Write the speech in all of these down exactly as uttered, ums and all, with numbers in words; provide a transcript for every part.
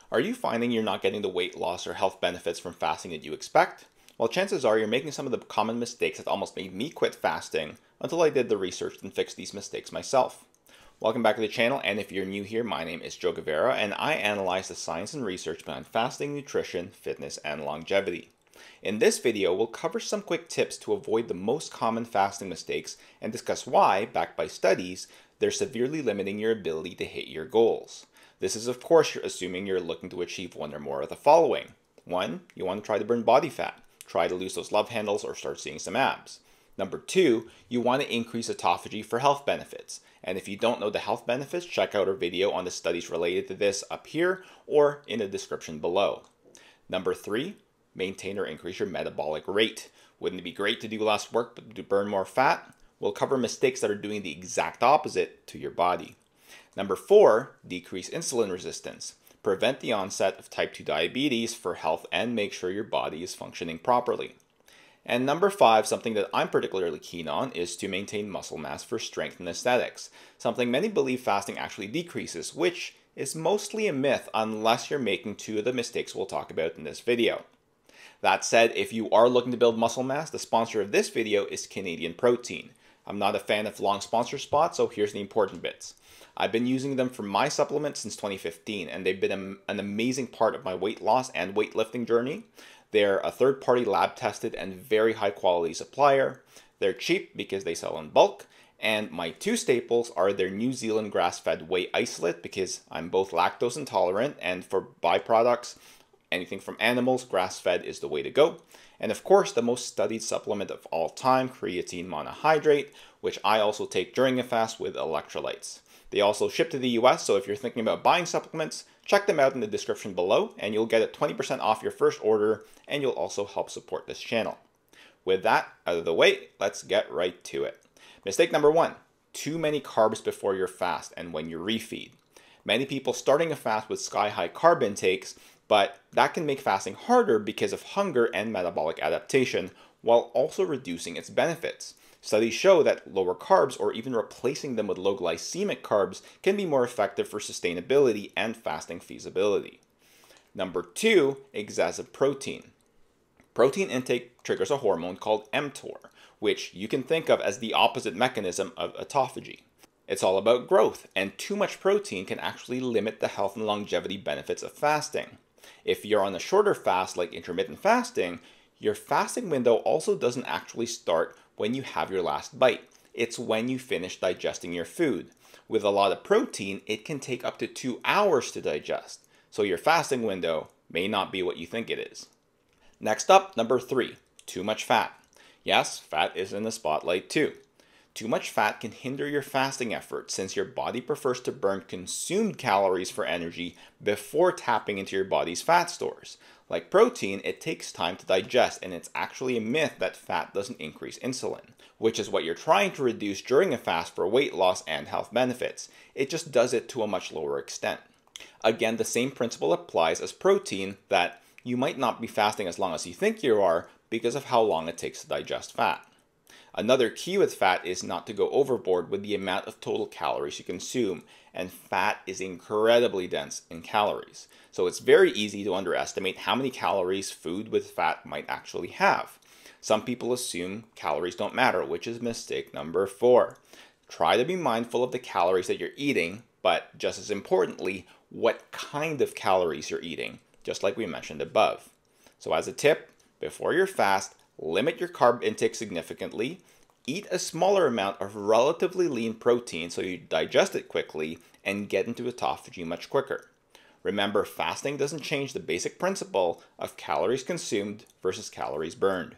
Are you finding you're not getting the weight loss or health benefits from fasting that you expect? Well, chances are you're making some of the common mistakes that almost made me quit fasting until I did the research and fixed these mistakes myself. Welcome back to the channel, and if you're new here, my name is Joe Guevara, and I analyze the science and research behind fasting, nutrition, fitness, and longevity. In this video, we'll cover some quick tips to avoid the most common fasting mistakes and discuss why, backed by studies, they're severely limiting your ability to hit your goals. This is, of course, assuming you're looking to achieve one or more of the following. One, you want to try to burn body fat. Try to lose those love handles or start seeing some abs. Number two, you want to increase autophagy for health benefits. And if you don't know the health benefits, check out our video on the studies related to this up here or in the description below. Number three, maintain or increase your metabolic rate. Wouldn't it be great to do less work but to burn more fat? We'll cover mistakes that are doing the exact opposite to your body. Number four, decrease insulin resistance. Prevent the onset of type two diabetes for health and make sure your body is functioning properly. And number five, something that I'm particularly keen on, is to maintain muscle mass for strength and aesthetics. Something many believe fasting actually decreases, which is mostly a myth unless you're making two of the mistakes we'll talk about in this video. That said, if you are looking to build muscle mass, the sponsor of this video is Canadian Protein. I'm not a fan of long sponsor spots, so here's the important bits. I've been using them for my supplements since twenty fifteen, and they've been a, an amazing part of my weight loss and weightlifting journey. They're a third-party lab-tested and very high-quality supplier. They're cheap because they sell in bulk, and my two staples are their New Zealand grass-fed whey isolate because I'm both lactose intolerant, and for byproducts, anything from animals, grass-fed is the way to go. And of course, the most studied supplement of all time, creatine monohydrate, which I also take during a fast with electrolytes. They also ship to the U S, so if you're thinking about buying supplements, check them out in the description below, and you'll get a twenty percent off your first order, and you'll also help support this channel. With that out of the way, let's get right to it. Mistake number one, too many carbs before your fast and when you refeed. Many people starting a fast with sky-high carb intakes, but that can make fasting harder because of hunger and metabolic adaptation, while also reducing its benefits. Studies show that lower carbs, or even replacing them with low glycemic carbs, can be more effective for sustainability and fasting feasibility. Number two, excessive protein. Protein intake triggers a hormone called mTOR, which you can think of as the opposite mechanism of autophagy. It's all about growth, and too much protein can actually limit the health and longevity benefits of fasting. If you're on a shorter fast like intermittent fasting, your fasting window also doesn't actually start when you have your last bite. It's when you finish digesting your food. With a lot of protein, it can take up to two hours to digest, so your fasting window may not be what you think it is. Next up, number three, too much fat. Yes, fat is in the spotlight too. Too much fat can hinder your fasting effort since your body prefers to burn consumed calories for energy before tapping into your body's fat stores. Like protein, it takes time to digest, and it's actually a myth that fat doesn't increase insulin, which is what you're trying to reduce during a fast for weight loss and health benefits. It just does it to a much lower extent. Again, the same principle applies as protein, that you might not be fasting as long as you think you are because of how long it takes to digest fat. Another key with fat is not to go overboard with the amount of total calories you consume, and fat is incredibly dense in calories. So it's very easy to underestimate how many calories food with fat might actually have. Some people assume calories don't matter, which is mistake number four. Try to be mindful of the calories that you're eating, but just as importantly, what kind of calories you're eating, just like we mentioned above. So as a tip, before your fast, limit your carb intake significantly, eat a smaller amount of relatively lean protein so you digest it quickly, and get into autophagy much quicker. Remember, fasting doesn't change the basic principle of calories consumed versus calories burned.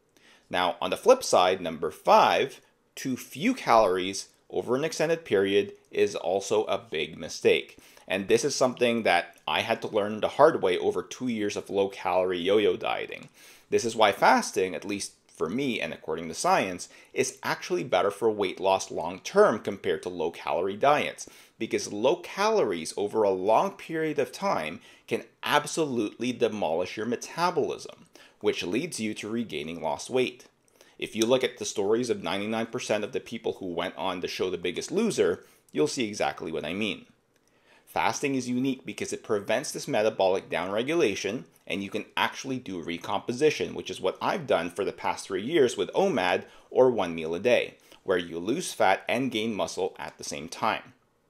Now, on the flip side, number five, too few calories over an extended period is also a big mistake. And this is something that I had to learn the hard way over two years of low-calorie yo-yo dieting. This is why fasting, at least for me and according to science, is actually better for weight loss long-term compared to low-calorie diets, because low calories over a long period of time can absolutely demolish your metabolism, which leads you to regaining lost weight. If you look at the stories of ninety-nine percent of the people who went on the show The Biggest Loser, you'll see exactly what I mean. Fasting is unique because it prevents this metabolic downregulation, and you can actually do recomposition, which is what I've done for the past three years with O M A D, or one meal a day, where you lose fat and gain muscle at the same time.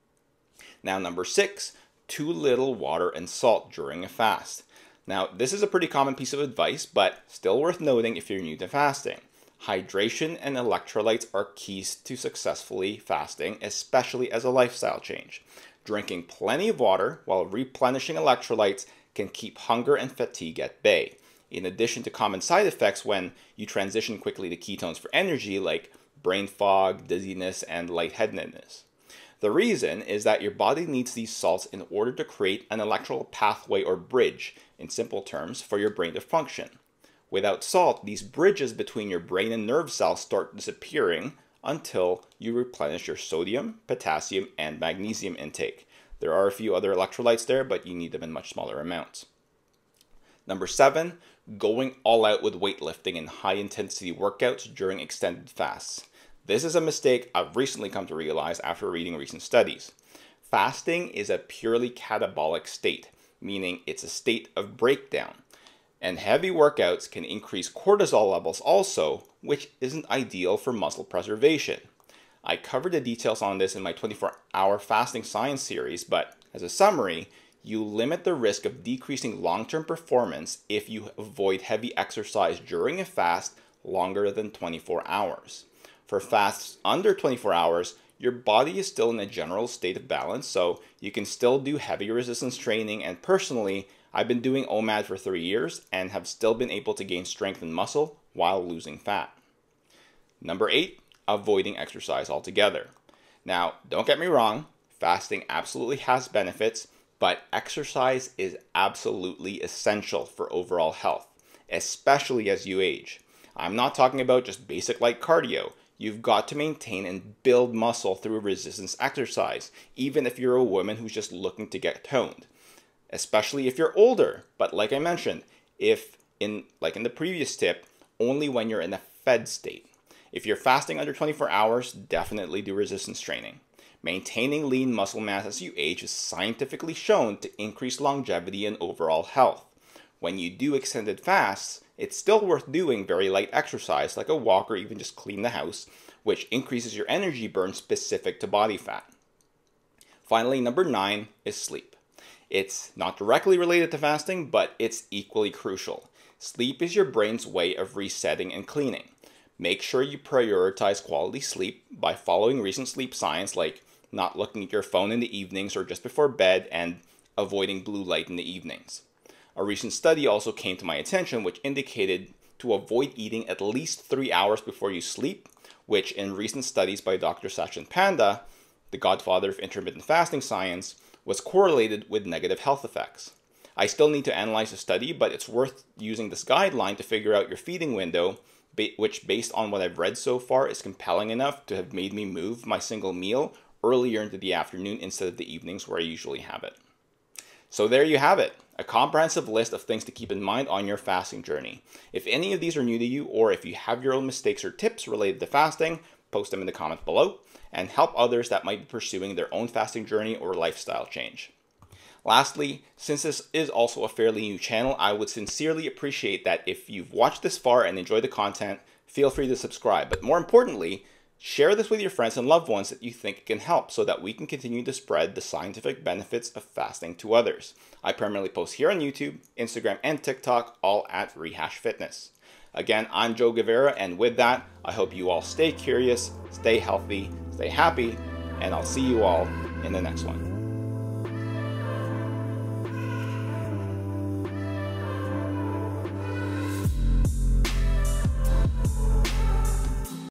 Now, number six, too little water and salt during a fast. Now, this is a pretty common piece of advice, but still worth noting if you're new to fasting. Hydration and electrolytes are keys to successfully fasting, especially as a lifestyle change. Drinking plenty of water while replenishing electrolytes can keep hunger and fatigue at bay, in addition to common side effects when you transition quickly to ketones for energy, like brain fog, dizziness, and lightheadedness. The reason is that your body needs these salts in order to create an electrical pathway or bridge, in simple terms, for your brain to function. Without salt, these bridges between your brain and nerve cells start disappearing until you replenish your sodium, potassium, and magnesium intake. There are a few other electrolytes there, but you need them in much smaller amounts. Number seven, going all out with weightlifting and high-intensity workouts during extended fasts. This is a mistake I've recently come to realize after reading recent studies. Fasting is a purely catabolic state, meaning it's a state of breakdown. And heavy workouts can increase cortisol levels also, which isn't ideal for muscle preservation. I covered the details on this in my twenty-four hour fasting science series, but as a summary, you limit the risk of decreasing long-term performance if you avoid heavy exercise during a fast longer than twenty-four hours. For fasts under twenty-four hours, your body is still in a general state of balance, so you can still do heavy resistance training, and personally, I've been doing O M A D for three years and have still been able to gain strength and muscle while losing fat. Number eight, avoiding exercise altogether. Now, don't get me wrong, fasting absolutely has benefits, but exercise is absolutely essential for overall health, especially as you age. I'm not talking about just basic light cardio. You've got to maintain and build muscle through resistance exercise, even if you're a woman who's just looking to get toned. Especially if you're older, but like I mentioned, if in like in the previous tip, only when you're in a fed state. If you're fasting under twenty-four hours, definitely do resistance training. Maintaining lean muscle mass as you age is scientifically shown to increase longevity and overall health. When you do extended fasts, it's still worth doing very light exercise like a walk or even just clean the house, which increases your energy burn specific to body fat. Finally, number nine is sleep. It's not directly related to fasting, but it's equally crucial. Sleep is your brain's way of resetting and cleaning. Make sure you prioritize quality sleep by following recent sleep science, like not looking at your phone in the evenings or just before bed, and avoiding blue light in the evenings. A recent study also came to my attention which indicated to avoid eating at least three hours before you sleep, which in recent studies by Doctor Satchin Panda, the godfather of intermittent fasting science, was correlated with negative health effects. I still need to analyze the study, but it's worth using this guideline to figure out your feeding window, which based on what I've read so far is compelling enough to have made me move my single meal earlier into the afternoon instead of the evenings where I usually have it. So there you have it, a comprehensive list of things to keep in mind on your fasting journey. If any of these are new to you, or if you have your own mistakes or tips related to fasting, post them in the comments below and help others that might be pursuing their own fasting journey or lifestyle change. Lastly, since this is also a fairly new channel, I would sincerely appreciate that if you've watched this far and enjoyed the content, feel free to subscribe. But more importantly, share this with your friends and loved ones that you think can help so that we can continue to spread the scientific benefits of fasting to others. I primarily post here on YouTube, Instagram, and TikTok, all at Rehash Fitness. Again, I'm Joe Guevara, and with that, I hope you all stay curious, stay healthy, stay happy, and I'll see you all in the next one.